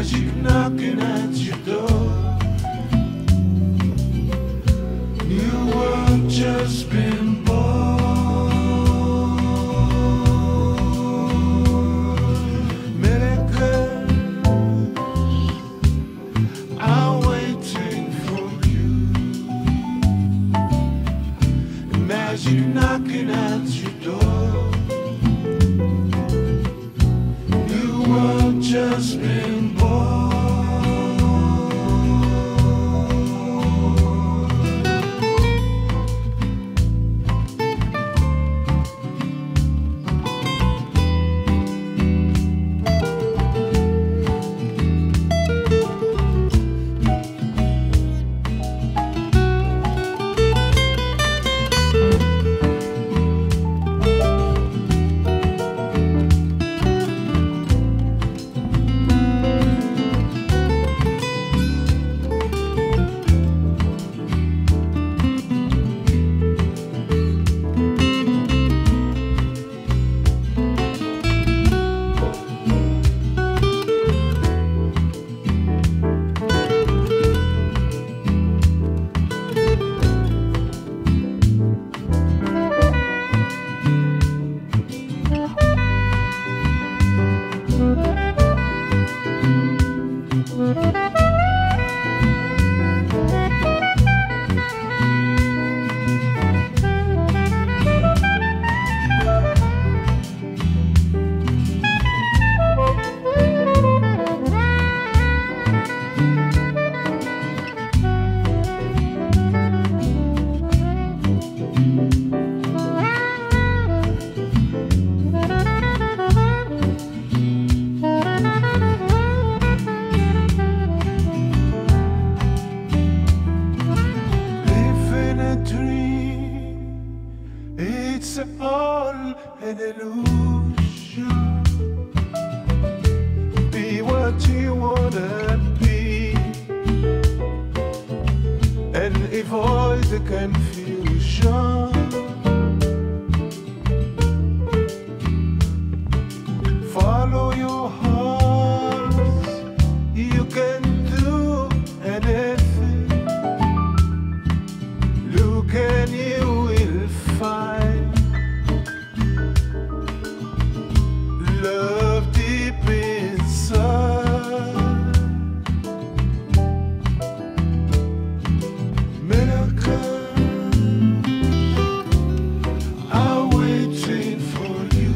magic knocking at your door. New world just been born. Miracles are waiting for you. Magic knocking at your door. New world just been born. It's all an illusion. Be what you wanna be and avoid the confusion. Follow your heart, you can do anything. Look and you will find love deep inside. Miracles are waiting for you.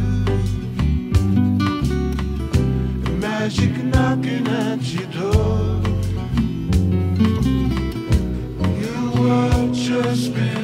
Magic knocking at your door. You were just been